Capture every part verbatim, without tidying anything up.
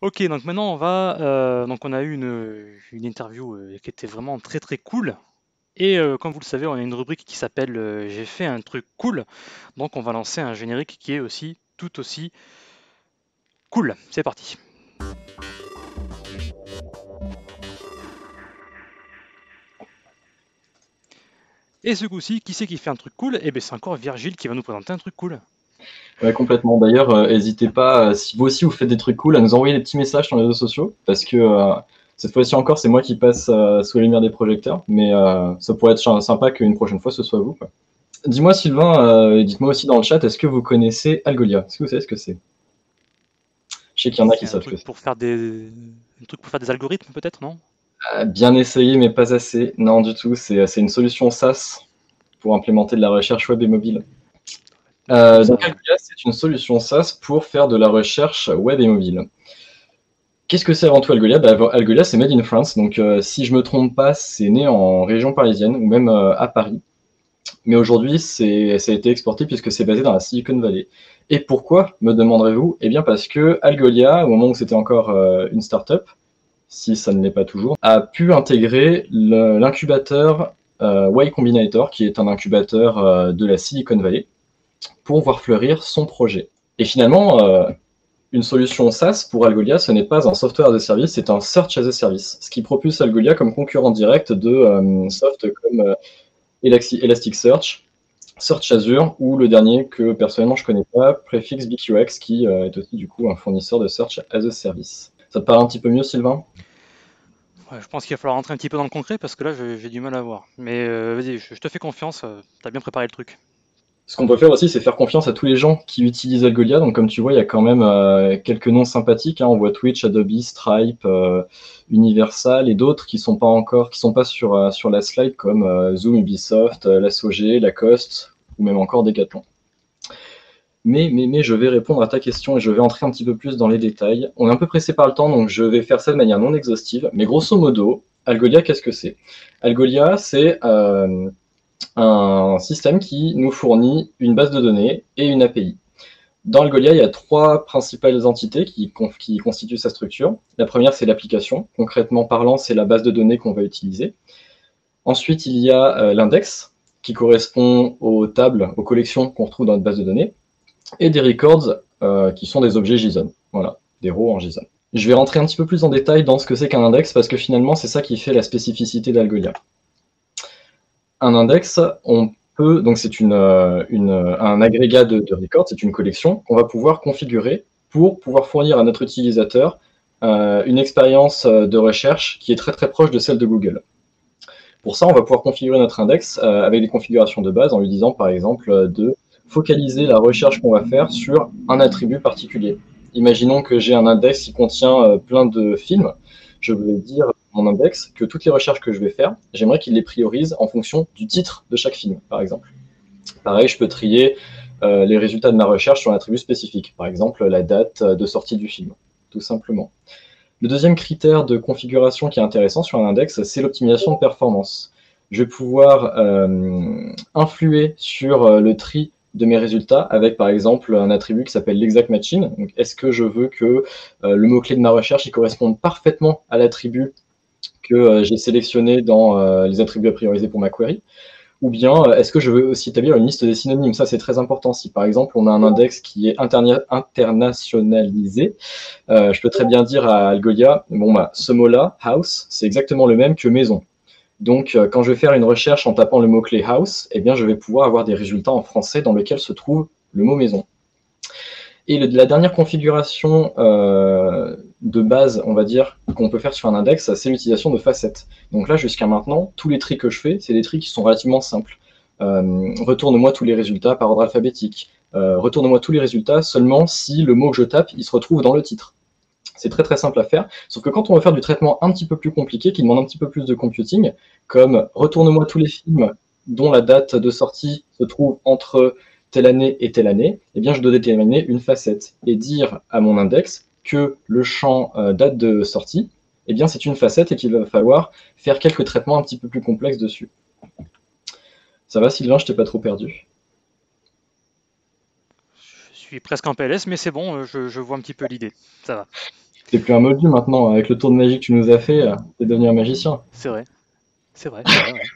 Ok, donc maintenant on va, euh, donc on a eu une, une interview euh, qui était vraiment très très cool. Et euh, comme vous le savez, on a une rubrique qui s'appelle euh, J'ai fait un truc cool. Donc on va lancer un générique qui est aussi tout aussi cool. C'est parti. Et ce coup-ci, qui c'est qui fait un truc cool? Eh bien c'est encore Virgile qui va nous présenter un truc cool. Ouais, complètement. D'ailleurs, euh, n'hésitez pas, euh, si vous aussi vous faites des trucs cool, à nous envoyer des petits messages sur les réseaux sociaux, parce que euh, cette fois-ci encore, c'est moi qui passe euh, sous les lumières des projecteurs, mais euh, ça pourrait être ch- sympa qu'une prochaine fois ce soit vous, quoi. Dis-moi, Sylvain, euh, et dites-moi aussi dans le chat, est-ce que vous connaissez Algolia? Est-ce que vous savez ce que c'est? Je sais qu'il y en a C'est qui un savent ce que truc c'est. pour faire des, un truc pour faire des algorithmes peut-être, non? Ah, bien essayé, mais pas assez. Non, du tout. C'est c'est une solution SaaS pour implémenter de la recherche web et mobile. Bah, c'est beau Euh, ça, donc, ouais. Algolia, c'est une solution SaaS pour faire de la recherche web et mobile. Qu'est-ce que c'est avant tout Algolia? Bah, Algolia, c'est made in France. Donc, euh, si je me trompe pas, c'est né en région parisienne ou même euh, à Paris. Mais aujourd'hui, c'est, ça a été exporté puisque c'est basé dans la Silicon Valley. Et pourquoi, me demanderez-vous? Eh bien, parce que Algolia, au moment où c'était encore euh, une startup, si ça ne l'est pas toujours, a pu intégrer le- l'incubateur euh, Y Combinator, qui est un incubateur euh, de la Silicon Valley, pour voir fleurir son projet. Et finalement, euh, une solution SaaS pour Algolia, ce n'est pas un software as a service, c'est un search as a service, ce qui propulse Algolia comme concurrent direct de euh, soft comme euh, Elasticsearch, Search Azure ou le dernier que personnellement je connais pas, Prefix B Q X, qui euh, est aussi du coup un fournisseur de search as a service. Ça te parle un petit peu mieux, Sylvain? Ouais, je pense qu'il va falloir rentrer un petit peu dans le concret parce que là j'ai j'ai du mal à voir. Mais euh, vas-y, je, je te fais confiance, euh, t'as bien préparé le truc. Ce qu'on peut faire aussi, c'est faire confiance à tous les gens qui utilisent Algolia. Donc, comme tu vois, il y a quand même euh, quelques noms sympathiques, hein. On voit Twitch, Adobe, Stripe, euh, Universal et d'autres qui sont pas encore, qui sont pas sur euh, sur la slide, comme euh, Zoom, Ubisoft, euh, la S O G, Lacoste ou même encore Decathlon. Mais, mais, mais je vais répondre à ta question et je vais entrer un petit peu plus dans les détails. On est un peu pressé par le temps, donc je vais faire ça de manière non exhaustive. Mais grosso modo, Algolia, qu'est-ce que c'est? Algolia, c'est euh, un système qui nous fournit une base de données et une A P I. Dans Algolia, il y a trois principales entités qui, qui constituent sa structure. La première, c'est l'application. Concrètement parlant, c'est la base de données qu'on va utiliser. Ensuite, il y a euh, l'index, qui correspond aux tables, aux collections qu'on retrouve dans notre base de données. Et des records, euh, qui sont des objets JSON. Voilà, des rows en JSON. Je vais rentrer un petit peu plus en détail dans ce que c'est qu'un index, parce que finalement, c'est ça qui fait la spécificité d'Algolia. Un index, on peut, donc c'est une, euh, une, un agrégat de, de records, c'est une collection qu'on va pouvoir configurer pour pouvoir fournir à notre utilisateur euh, une expérience de recherche qui est très très proche de celle de Google. Pour ça, on va pouvoir configurer notre index euh, avec des configurations de base en lui disant par exemple de focaliser la recherche qu'on va faire sur un attribut particulier. Imaginons que j'ai un index qui contient euh, plein de films. Je vais dire à mon index que toutes les recherches que je vais faire, j'aimerais qu'il les priorise en fonction du titre de chaque film, par exemple. Pareil, je peux trier euh, les résultats de ma recherche sur un attribut spécifique, par exemple la date de sortie du film, tout simplement. Le deuxième critère de configuration qui est intéressant sur un index, c'est l'optimisation de performance. Je vais pouvoir euh, influer sur euh, le tri de mes résultats avec par exemple un attribut qui s'appelle l'exact matching. Est-ce que je veux que euh, le mot-clé de ma recherche il corresponde parfaitement à l'attribut que euh, j'ai sélectionné dans euh, les attributs à prioriser pour ma query? Ou bien euh, est-ce que je veux aussi établir une liste des synonymes? Ça c'est très important. Si par exemple on a un index qui est interna internationalisé, euh, je peux très bien dire à Algolia, bon bah ce mot-là, house, c'est exactement le même que maison. Donc euh, quand je vais faire une recherche en tapant le mot-clé house, eh bien je vais pouvoir avoir des résultats en français dans lesquels se trouve le mot maison. Et le, la dernière configuration euh, de base, on va dire, qu'on peut faire sur un index, c'est l'utilisation de facettes. Donc là, jusqu'à maintenant, tous les tris que je fais, c'est des tris qui sont relativement simples. Euh, retourne-moi tous les résultats par ordre alphabétique. Euh, retourne-moi tous les résultats seulement si le mot que je tape, il se retrouve dans le titre. C'est très très simple à faire, sauf que quand on va faire du traitement un petit peu plus compliqué, qui demande un petit peu plus de computing, comme retourne-moi tous les films dont la date de sortie se trouve entre telle année et telle année, eh bien je dois déterminer une facette et dire à mon index que le champ euh, date de sortie, eh bien c'est une facette et qu'il va falloir faire quelques traitements un petit peu plus complexes dessus. Ça va Sylvain, je t'ai pas trop perdu? Je suis presque en P L S, mais c'est bon, euh, je, je vois un petit peu l'idée. Ça va. T'es plus un moldu maintenant, avec le tour de magie que tu nous as fait, euh, t'es devenu un magicien. C'est vrai, c'est vrai, c'est vrai, ouais.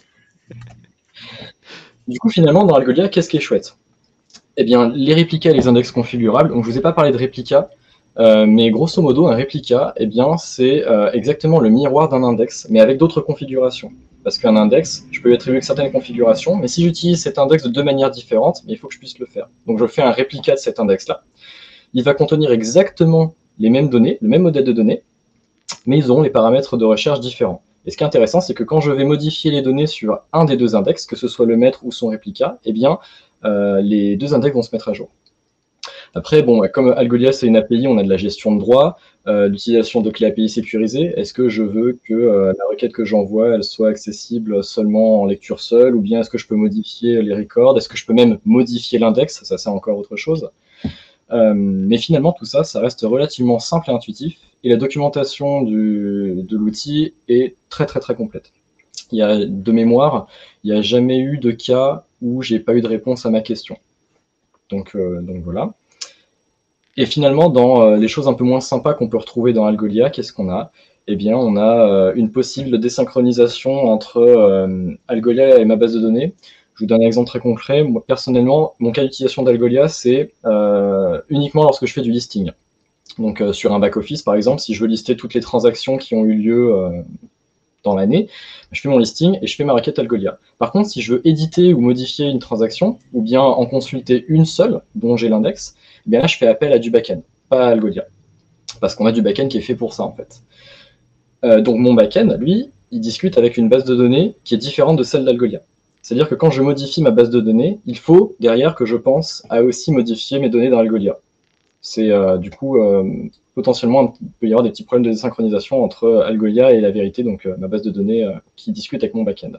Du coup, finalement, dans Algolia, qu'est-ce qui est chouette? Eh bien, les réplicas et les index configurables, donc je vous ai pas parlé de réplica, euh, mais grosso modo, un réplica, eh bien, c'est euh, exactement le miroir d'un index, mais avec d'autres configurations. Parce qu'un index, je peux lui attribuer que certaines configurations, mais si j'utilise cet index de deux manières différentes, il faut que je puisse le faire. Donc je fais un réplica de cet index-là. Il va contenir exactement les mêmes données, le même modèle de données, mais ils auront les paramètres de recherche différents. Et ce qui est intéressant, c'est que quand je vais modifier les données sur un des deux index, que ce soit le maître ou son réplica, eh bien, euh, les deux index vont se mettre à jour. Après, bon, comme Algolia, c'est une A P I, on a de la gestion de droit, euh, l'utilisation de clés A P I sécurisées. Est-ce que je veux que euh, la requête que j'envoie, elle soit accessible seulement en lecture seule, ou bien est-ce que je peux modifier les records? Est-ce que je peux même modifier l'index? Ça, c'est encore autre chose. Euh, mais finalement, tout ça, ça reste relativement simple et intuitif, et la documentation du, de l'outil est très très très complète. Il y a, de mémoire, il n'y a jamais eu de cas où j'ai pas eu de réponse à ma question. Donc, euh, donc voilà. Et finalement, dans euh, les choses un peu moins sympas qu'on peut retrouver dans Algolia, qu'est-ce qu'on a? Eh bien, on a euh, une possible désynchronisation entre euh, Algolia et ma base de données. Je vous donne un exemple très concret. Moi, personnellement, mon cas d'utilisation d'Algolia, c'est euh, uniquement lorsque je fais du listing. Donc, euh, sur un back-office, par exemple, si je veux lister toutes les transactions qui ont eu lieu euh, dans l'année, je fais mon listing et je fais ma requête Algolia. Par contre, si je veux éditer ou modifier une transaction, ou bien en consulter une seule, dont j'ai l'index, eh bien là, je fais appel à du backend, pas à Algolia. Parce qu'on a du backend qui est fait pour ça, en fait. Euh, donc, mon backend, lui, il discute avec une base de données qui est différente de celle d'Algolia. C'est-à-dire que quand je modifie ma base de données, il faut derrière que je pense à aussi modifier mes données dans Algolia. C'est euh, du coup, euh, potentiellement, il peut y avoir des petits problèmes de désynchronisation entre Algolia et la vérité, donc euh, ma base de données euh, qui discute avec mon backend.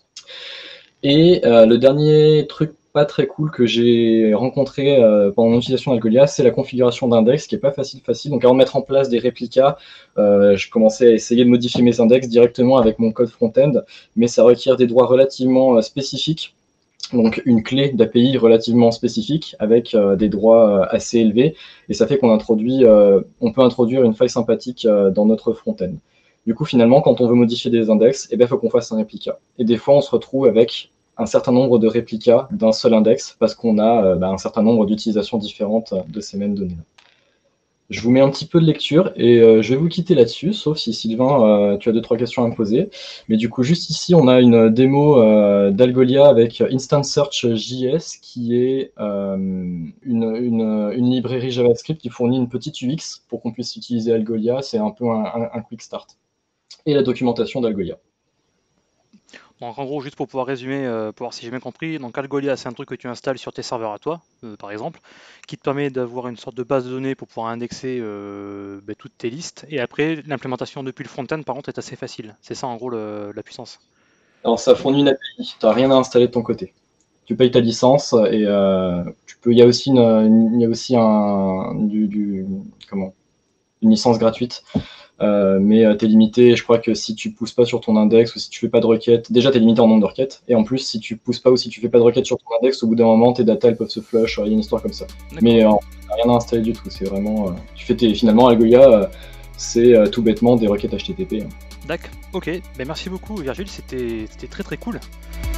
Et euh, le dernier truc pas très cool que j'ai rencontré euh, pendant mon utilisation d'Algolia, c'est la configuration d'index, qui est pas facile facile. Donc avant de mettre en place des réplicas, euh, je commençais à essayer de modifier mes index directement avec mon code front-end, mais ça requiert des droits relativement euh, spécifiques. Donc une clé d'A P I relativement spécifique avec euh, des droits euh, assez élevés, et ça fait qu'on introduit, euh, on peut introduire une faille sympathique euh, dans notre front-end. Du coup, finalement, quand on veut modifier des index, eh bien, il faut qu'on fasse un réplica. Et des fois, on se retrouve avec un certain nombre de réplicas d'un seul index parce qu'on a euh, bah, un certain nombre d'utilisations différentes de ces mêmes données. Je vous mets un petit peu de lecture et euh, je vais vous quitter là-dessus, sauf si Sylvain, euh, tu as deux trois questions à me poser. Mais du coup, juste ici, on a une démo euh, d'Algolia avec Instant Search J S, qui est euh, une, une, une librairie JavaScript qui fournit une petite U X pour qu'on puisse utiliser Algolia. C'est un peu un, un, un quick start. Et la documentation d'Algolia. Donc en gros, juste pour pouvoir résumer, euh, pour voir si j'ai bien compris, donc Algolia, c'est un truc que tu installes sur tes serveurs à toi, euh, par exemple, qui te permet d'avoir une sorte de base de données pour pouvoir indexer euh, ben, toutes tes listes. Et après, l'implémentation depuis le front-end, par contre, est assez facile. C'est ça, en gros, le- la puissance. Alors, ça fournit une A P I, tu n'as rien à installer de ton côté. Tu payes ta licence et euh, tu peux. Il y a aussi une, une- il y a aussi un du, du- comment une licence gratuite, euh, mais tu es limité. Je crois que si tu pousses pas sur ton index ou si tu fais pas de requêtes, déjà tu es limité en nombre de requêtes, et en plus si tu pousses pas ou si tu fais pas de requêtes sur ton index, au bout d'un moment tes data elles peuvent se flush. Il y a une histoire comme ça. Mais euh, t'as rien à installer du tout. C'est vraiment, euh, tu fais tes, finalement Algolia, euh, c'est euh, tout bêtement des requêtes H T T P. Hein. D'accord, ok. Ben, merci beaucoup, Virgile, c'était c'était très très cool.